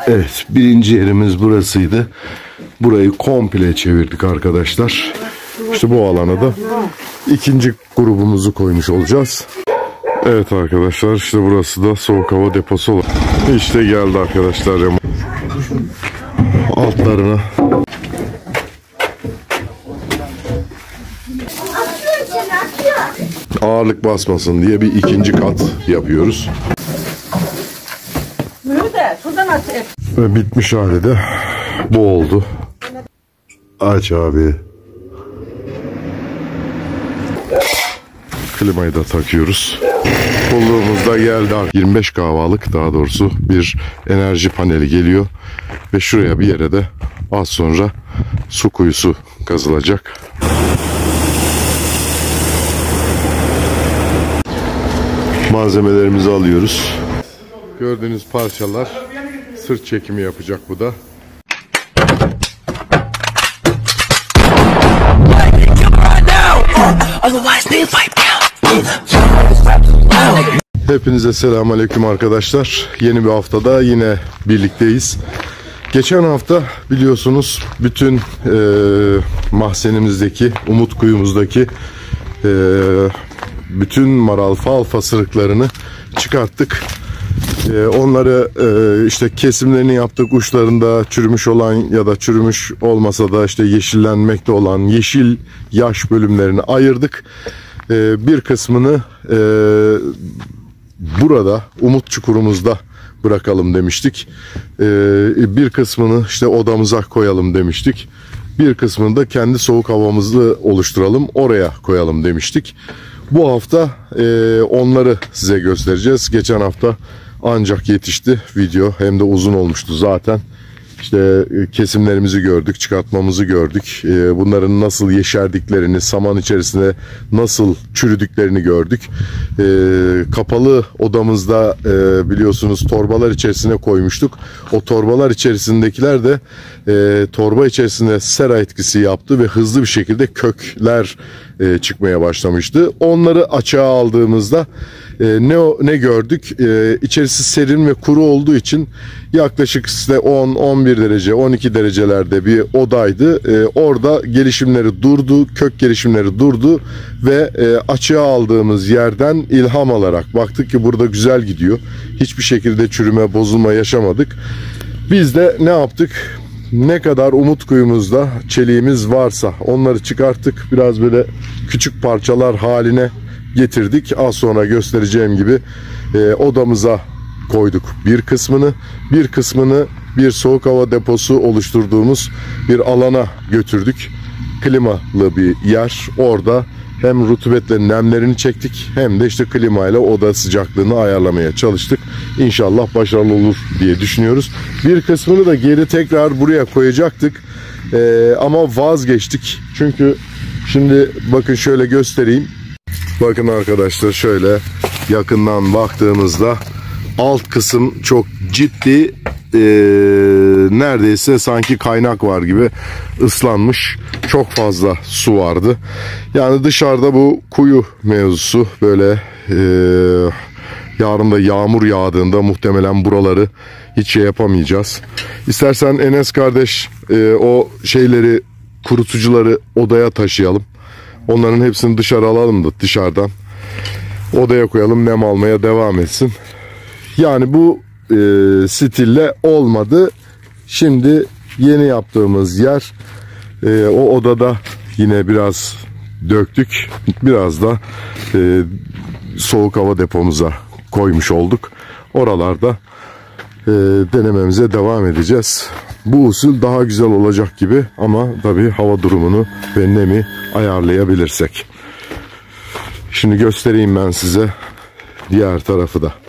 Evet, birinci yerimiz burasıydı. Burayı komple çevirdik arkadaşlar. İşte bu alana da ikinci grubumuzu koymuş olacağız. Evet arkadaşlar, işte burası da soğuk hava deposu. İşte geldi arkadaşlar. Altlarına ağırlık basmasın diye bir ikinci kat yapıyoruz. Ve bitmiş hali de bu oldu. Aç abi. Klimayı da takıyoruz. Kolluğumuzda geldi. 25 kW'lık, daha doğrusu bir enerji paneli geliyor. Ve şuraya bir yere de az sonra su kuyusu kazılacak. Malzemelerimizi alıyoruz. Gördüğünüz parçalar, sırt çekimi yapacak bu da. Hepinize selamünaleyküm arkadaşlar. Yeni bir haftada yine birlikteyiz. Geçen hafta biliyorsunuz bütün mahzenimizdeki, umut kuyumuzdaki bütün maralfa alfa sırıklarını çıkarttık. Onları işte kesimlerini yaptık. Uçlarında çürümüş olan ya da çürümüş olmasa da işte yeşillenmekte olan yeşil yaş bölümlerini ayırdık. Bir kısmını burada umut çukurumuzda bırakalım demiştik. Bir kısmını işte odamıza koyalım demiştik. Bir kısmını da kendi soğuk havamızı oluşturalım, oraya koyalım demiştik. Bu hafta onları size göstereceğiz. Geçen hafta ancak yetişti video, hem de uzun olmuştu zaten. İşte kesimlerimizi gördük, çıkartmamızı gördük. Bunların nasıl yeşerdiklerini, saman içerisinde nasıl çürüdüklerini gördük. Kapalı odamızda biliyorsunuz torbalar içerisine koymuştuk. O torbalar içerisindekiler de torba içerisinde sera etkisi yaptı ve hızlı bir şekilde kökler çıkmaya başlamıştı. Onları açığa aldığımızda ne gördük? İçerisi serin ve kuru olduğu için yaklaşık işte 10-11 derece, 12 derecelerde bir odaydı. Orada gelişimleri durdu, kök gelişimleri durdu ve açığa aldığımız yerden ilham alarak baktık ki burada güzel gidiyor. Hiçbir şekilde çürüme, bozulma yaşamadık. Biz de ne yaptık? Ne kadar umut kuyumuzda çeliğimiz varsa onları çıkarttık. Biraz böyle küçük parçalar haline getirdik. Az sonra göstereceğim gibi odamıza koyduk bir kısmını bir soğuk hava deposu oluşturduğumuz bir alana götürdük. Klimalı bir yer. Orada hem rutubetle nemlerini çektik hem de işte klimayla oda sıcaklığını ayarlamaya çalıştık. İnşallah başarılı olur diye düşünüyoruz. Bir kısmını da geri tekrar buraya koyacaktık. Ama vazgeçtik. Çünkü şimdi bakın şöyle göstereyim. Bakın arkadaşlar, şöyle yakından baktığımızda alt kısım çok ciddi, neredeyse sanki kaynak var gibi ıslanmış. Çok fazla su vardı. Yani dışarıda bu kuyu mevzusu böyle yarın da yağmur yağdığında muhtemelen buraları hiç şey yapamayacağız. İstersen Enes kardeş o şeyleri, kurutucuları odaya taşıyalım. Onların hepsini dışarı alalım da dışarıdan odaya koyalım, nem almaya devam etsin. Yani bu stille olmadı. Şimdi yeni yaptığımız yer, o odada yine biraz döktük. Biraz da soğuk hava depomuza koymuş olduk. Oralarda denememize devam edeceğiz. Bu usul daha güzel olacak gibi, ama tabii hava durumunu ve nemi ayarlayabilirsek. Şimdi göstereyim ben size diğer tarafı da.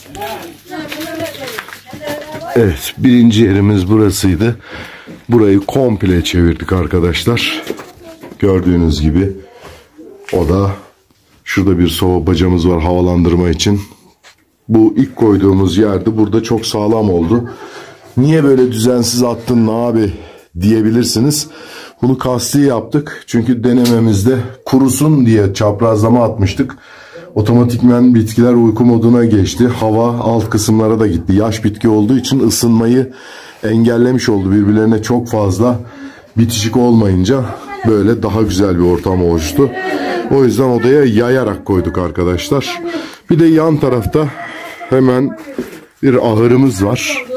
Evet, birinci yerimiz burasıydı. Burayı komple çevirdik arkadaşlar. Gördüğünüz gibi o da, şurada bir soğuk bacamız var havalandırma için. Bu ilk koyduğumuz yerde, burada çok sağlam oldu. Niye böyle düzensiz attın abi diyebilirsiniz. Bunu kasti yaptık. Çünkü denememizde kurusun diye çaprazlama atmıştık. Otomatikmen bitkiler uyku moduna geçti. Hava alt kısımlara da gitti. Yaş bitki olduğu için ısınmayı engellemiş oldu. Birbirlerine çok fazla bitişik olmayınca böyle daha güzel bir ortam oluştu. O yüzden odaya yayarak koyduk arkadaşlar. Bir de yan tarafta hemen bir ahırımız var.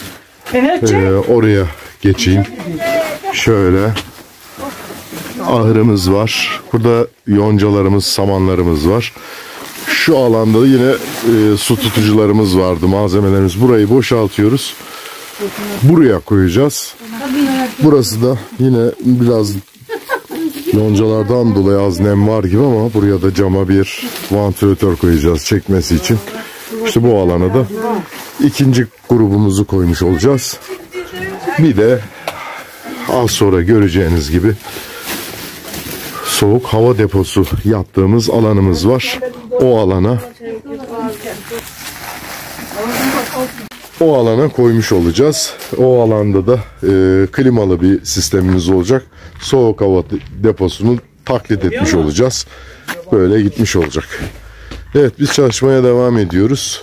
Oraya geçeyim. Şöyle ahırımız var. Burada yoncalarımız, samanlarımız var. Şu alanda da yine su tutucularımız vardı, malzemelerimiz. Burayı boşaltıyoruz. Buraya koyacağız. Burası da yine biraz yoncalardan dolayı az nem var gibi ama buraya da cama bir vantilatör koyacağız çekmesi için. İşte bu alana da ikinci grubumuzu koymuş olacağız. Bir de az sonra göreceğiniz gibi soğuk hava deposu yaptığımız alanımız var. O alana koymuş olacağız. O alanda da klimalı bir sistemimiz olacak. Soğuk hava deposunu taklit etmiş olacağız. Böyle gitmiş olacak. Evet, biz çalışmaya devam ediyoruz.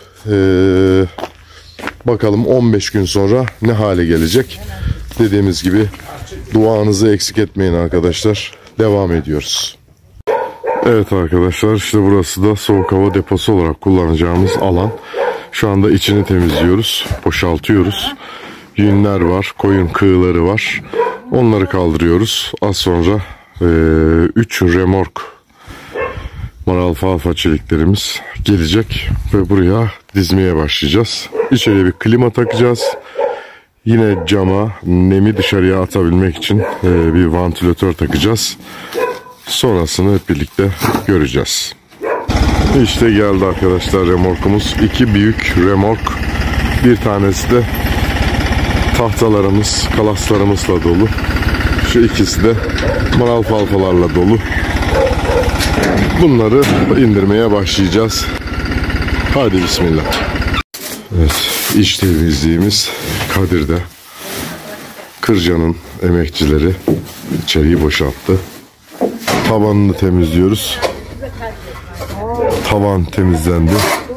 Bakalım 15 gün sonra ne hale gelecek. Dediğimiz gibi duanızı eksik etmeyin arkadaşlar. Devam ediyoruz. Evet arkadaşlar, işte burası da soğuk hava deposu olarak kullanacağımız alan. Şu anda içini temizliyoruz, boşaltıyoruz. Yünler var, koyun kığları var. Onları kaldırıyoruz. Az sonra 3 remork maralfalfa çeliklerimiz gelecek ve buraya dizmeye başlayacağız. İçeriye bir klima takacağız. Yine cama nemi dışarıya atabilmek için bir vantilatör takacağız. Sonrasını hep birlikte göreceğiz. İşte geldi arkadaşlar remorkumuz. 2 büyük remork. Bir tanesi de tahtalarımız, kalaslarımızla dolu. Şu ikisi de maralfalfalarla dolu. Bunları indirmeye başlayacağız. Hadi bismillah. Evet, iç temizliğimiz Kadir'de. Kırca'nın emekçileri içeriği boşalttı. Tavanını temizliyoruz. Tavan temizlendi.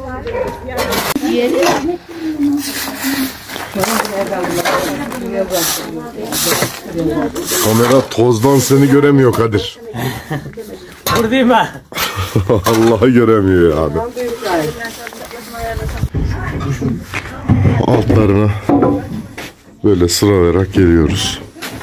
Kamera tozdan seni göremiyor Kadir. Buradayım ben. Allah'ı göremiyor yani. Altlarına böyle sıralayarak geliyoruz.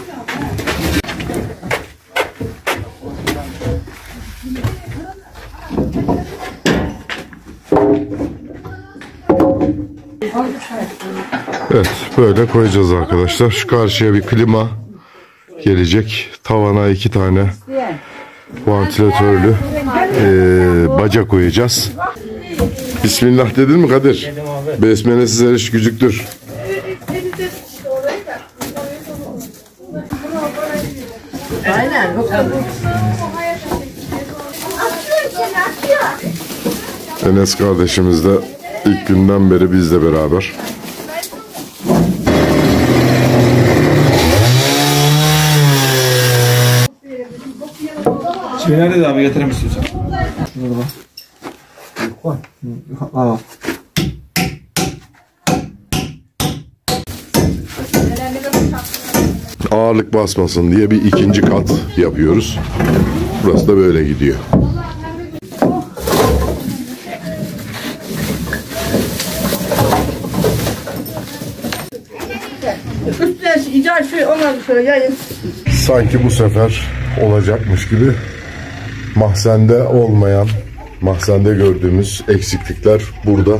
Evet, böyle koyacağız arkadaşlar. Şu karşıya bir klima gelecek. Tavana 2 tane vantilatörlü baca koyacağız. Bismillah dedin mi Kadir? Besmelesiz her iş gücüktür. Aynen. Enes kardeşimiz de ilk günden beri bizle beraber. Şimdi nerede de abi getirir misin? Şurada bak. Aa. Ağırlık basmasın diye bir ikinci kat yapıyoruz. Burası da böyle gidiyor. Sanki bu sefer olacakmış gibi mahzende olmayan, mahzende gördüğümüz eksiklikler burada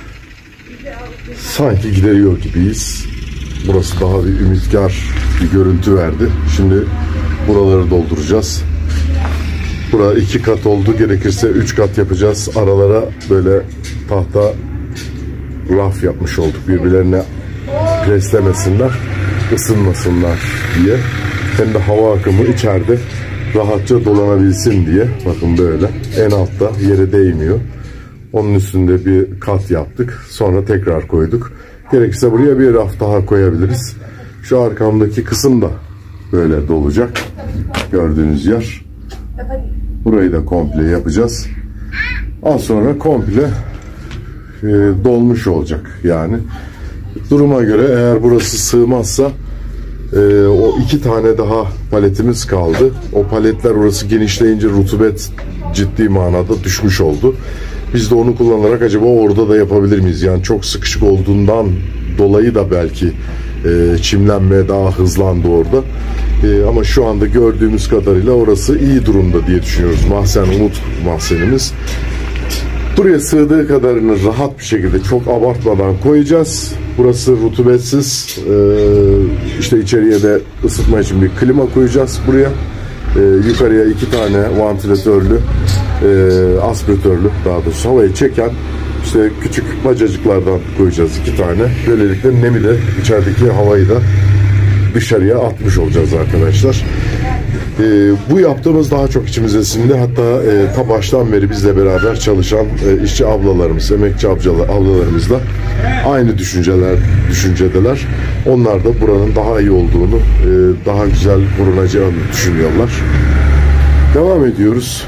sanki gideriyor gibiyiz. Burası daha bir ümitkar bir görüntü verdi. Şimdi buraları dolduracağız. Bura 2 kat oldu. Gerekirse 3 kat yapacağız. Aralara böyle tahta raf yapmış olduk. Birbirlerine preslemesinler, ısınmasınlar diye. Hem de hava akımı içeride rahatça dolanabilsin diye. Bakın böyle. En altta yere değmiyor. Onun üstünde bir kat yaptık. Sonra tekrar koyduk. Gerekirse buraya bir raf daha koyabiliriz. Şu arkamdaki kısım da böyle dolacak. Gördüğünüz yer. Burayı da komple yapacağız. Az sonra komple dolmuş olacak yani. Duruma göre eğer burası sığmazsa o 2 tane daha paletimiz kaldı. O paletler orası genişleyince rutubet ciddi manada düşmüş oldu. Biz de onu kullanarak acaba orada da yapabilir miyiz? Yani çok sıkışık olduğundan dolayı da belki çimlenme daha hızlandı orada. Ama şu anda gördüğümüz kadarıyla orası iyi durumda diye düşünüyoruz. Mahzen Umut mahzenimiz. Buraya sığdığı kadarını rahat bir şekilde çok abartmadan koyacağız. Burası rutubetsiz. İşte içeriye de ısıtma için bir klima koyacağız buraya. Yukarıya 2 tane vantilatörlü, aspiratörlü daha doğrusu havayı çeken işte küçük bacacıklardan koyacağız 2 tane. Böylelikle nemi de içerideki havayı da dışarıya atmış olacağız arkadaşlar. Bu yaptığımız daha çok içimize sindi. Hatta ta baştan beri bizle beraber çalışan işçi ablalarımız, emekçi ablalarımızla aynı düşüncedeler. Onlar da buranın daha iyi olduğunu, daha güzel korunacağını düşünüyorlar. Devam ediyoruz.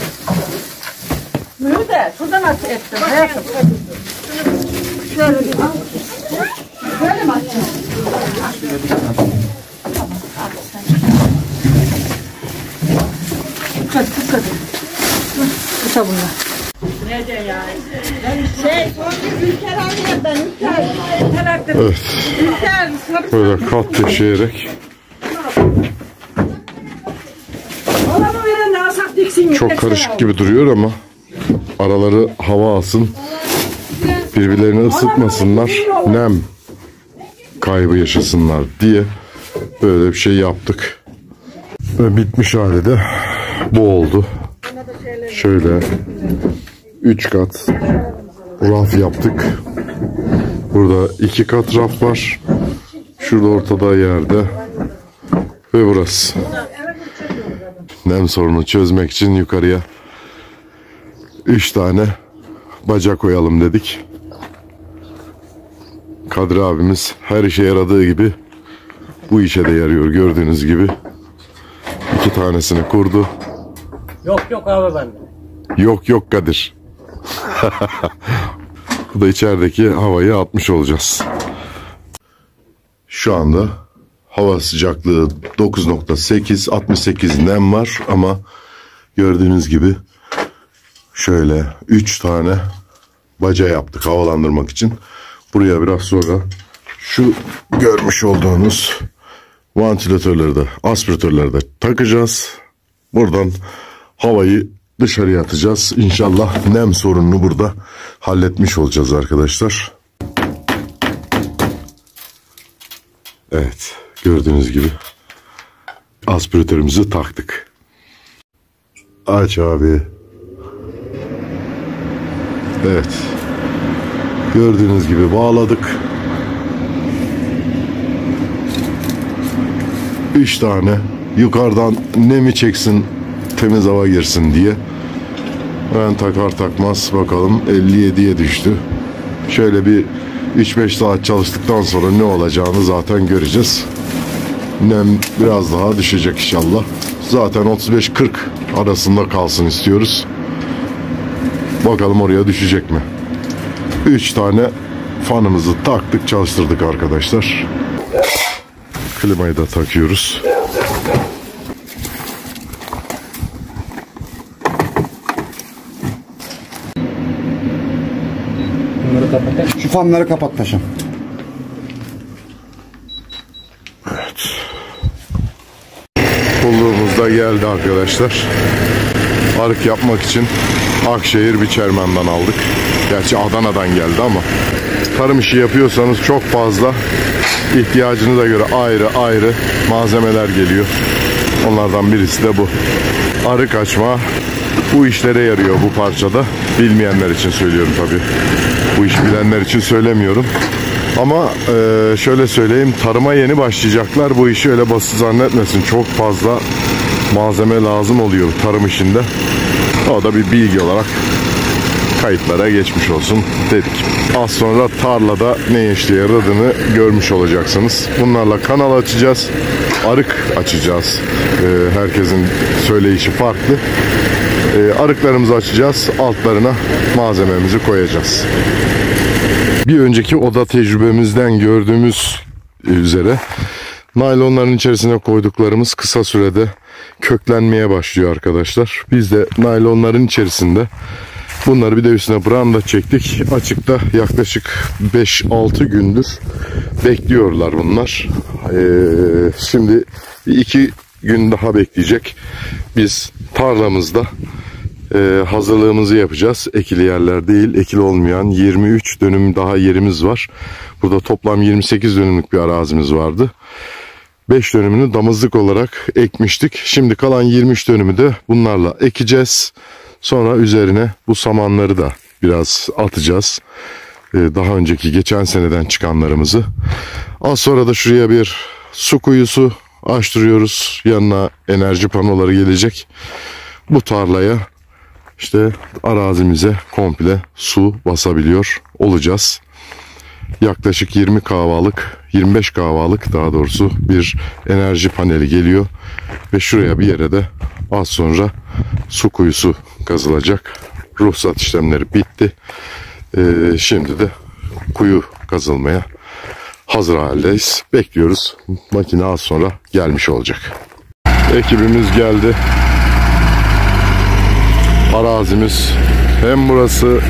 Müde, şuradan aç ettim hayatım. Şöyle bir al. Böyle mi açayım? Hadi tut hadi. Kısa bunlar. Nece yani? Ülker abi ben Ülker. Evet. Ülker. Böyle kat döşeyerek çok karışık gibi duruyor ama araları hava alsın, birbirlerini ısıtmasınlar, nem kaybı yaşasınlar diye böyle bir şey yaptık. Ve bitmiş hali de bu oldu. Şöyle 3 kat raf yaptık. Burada 2 kat raf var. Şurada ortada yerde ve burası. Nem sorunu çözmek için yukarıya 3 tane baca koyalım dedik. Kadri abimiz her işe yaradığı gibi bu işe de yarıyor, gördüğünüz gibi. 2 tanesini kurdu. Yok abi bende. Yok Kadir. Bu da içerideki havayı atmış olacağız. Şu anda hava sıcaklığı 9.8, 68 nem var ama gördüğünüz gibi şöyle 3 tane baca yaptık havalandırmak için. Buraya biraz sonra şu görmüş olduğunuz vantilatörleri de, aspiratörleri de takacağız. Buradan havayı dışarıya atacağız. İnşallah nem sorununu burada halletmiş olacağız arkadaşlar. Evet, gördüğünüz gibi aspiratörümüzü taktık. Aç abi. Evet. Gördüğünüz gibi bağladık. 3 tane yukarıdan nemi çeksin, temiz hava girsin diye. Ben takar takmaz bakalım 57'ye düştü. Şöyle bir 3-5 saat çalıştıktan sonra ne olacağını zaten göreceğiz. Nem biraz daha düşecek inşallah. Zaten 35-40 arasında kalsın istiyoruz. Bakalım oraya düşecek mi? 3 tane fanımızı taktık, çalıştırdık arkadaşlar. Klimayı da takıyoruz. Şu fanları kapat paşam. Evet. Kulluğumuz da geldi arkadaşlar. Arık yapmak için Akşehir Biçermen'den aldık. Gerçi Adana'dan geldi ama tarım işi yapıyorsanız çok fazla ihtiyacınıza göre ayrı malzemeler geliyor. Onlardan birisi de bu. Arık açma bu işlere yarıyor bu parçada. Bilmeyenler için söylüyorum tabii. Bu işi bilenler için söylemiyorum. Ama şöyle söyleyeyim, tarıma yeni başlayacaklar. Bu işi öyle basit zannetmesin. Çok fazla malzeme lazım oluyor tarım işinde. O da bir bilgi olarak kayıtlara geçmiş olsun dedik. Az sonra tarlada ne işe yaradığını görmüş olacaksınız. Bunlarla kanal açacağız. Arık açacağız. Herkesin söyleyişi farklı. Arıklarımızı açacağız. Altlarına malzememizi koyacağız. Bir önceki oda tecrübemizden gördüğümüz üzere naylonların içerisine koyduklarımız kısa sürede köklenmeye başlıyor arkadaşlar. Biz de naylonların içerisinde bunları bir de üstüne branda çektik. Açıkta yaklaşık 5-6 gündür bekliyorlar bunlar. Şimdi 2 gün daha bekleyecek. Biz tarlamızda hazırlığımızı yapacağız. Ekili yerler değil, ekili olmayan 23 dönüm daha yerimiz var. Burada toplam 28 dönümlük bir arazimiz vardı. 5 dönümünü damızlık olarak ekmiştik. Şimdi kalan 23 dönümü de bunlarla ekeceğiz. Sonra üzerine bu samanları da biraz atacağız. Daha önceki geçen seneden çıkanlarımızı. Az sonra da şuraya bir su kuyusu açtırıyoruz. Yanına enerji panoları gelecek. Bu tarlaya işte arazimize komple su basabiliyor olacağız. Yaklaşık 20 kahvalık, 25 kahvalık daha doğrusu bir enerji paneli geliyor. Ve şuraya bir yere de az sonra su kuyusu kazılacak. Ruhsat işlemleri bitti. Şimdi de kuyu kazılmaya hazır haldeyiz. Bekliyoruz. Makine az sonra gelmiş olacak. Ekibimiz geldi. Arazimiz hem burası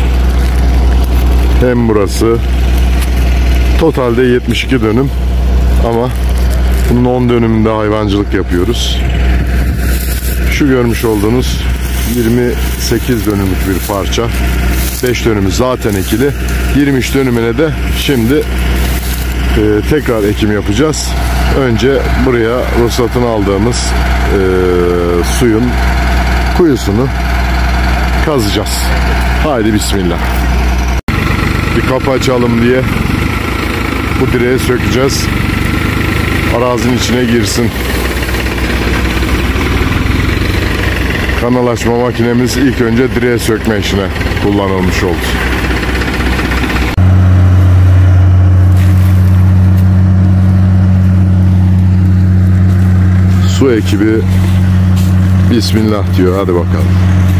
hem burası. Totalde 72 dönüm. Ama bunun 10 dönümünde hayvancılık yapıyoruz. Şu görmüş olduğunuz 28 dönümlük bir parça. 5 dönümü zaten ekili. 23 dönümüne de şimdi tekrar ekim yapacağız. Önce buraya ruhsatını aldığımız suyun kuyusunu kazacağız. Haydi bismillah. Bir kapı açalım diye bu direği sökeceğiz. Arazinin içine girsin. Kanal açma makinemiz ilk önce direği sökme işine kullanılmış oldu. Su ekibi bismillah diyor. Hadi bakalım.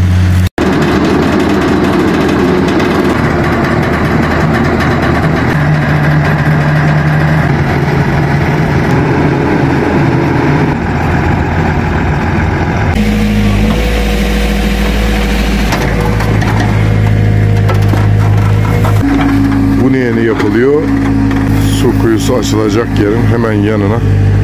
Bu niyeni yapılıyor? Su kuyusu açılacak yerin hemen yanına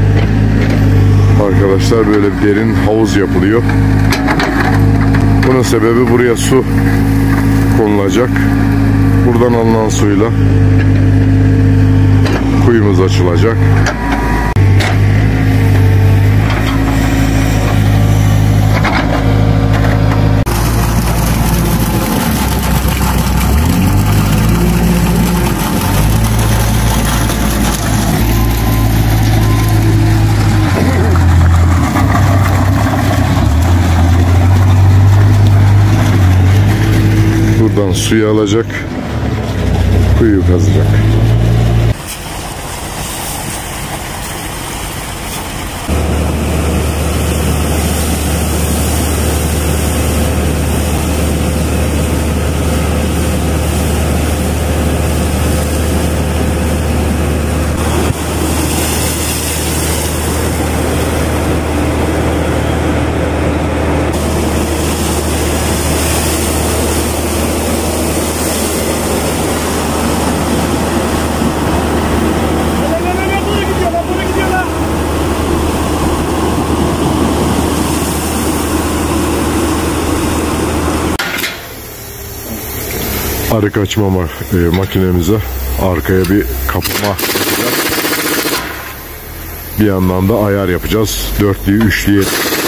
arkadaşlar böyle bir derin havuz yapılıyor. Bunun sebebi buraya su konulacak. Buradan alınan suyla kuyumuz açılacak. Buradan suyu alacak, kuyu kazacak. Arık açma makinemize arkaya bir kapama yapacağız. Bir yandan da ayar yapacağız. Dörtlüyü, üçlüyü.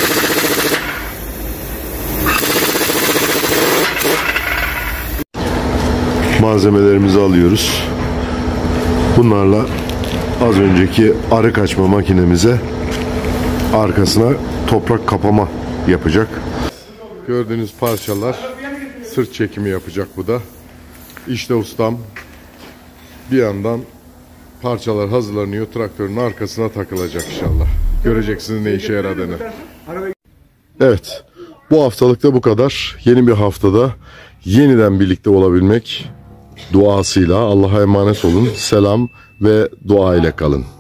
Malzemelerimizi alıyoruz. Bunlarla az önceki arık açma makinemize arkasına toprak kapama yapacak. Gördüğünüz parçalar sırt çekimi yapacak bu da. İşte ustam bir yandan parçalar hazırlanıyor. Traktörün arkasına takılacak inşallah. Göreceksiniz ne işe yaradığını. Evet. Bu haftalıkta bu kadar. Yeni bir haftada yeniden birlikte olabilmek duasıyla Allah'a emanet olun. Selam ve dua ile kalın.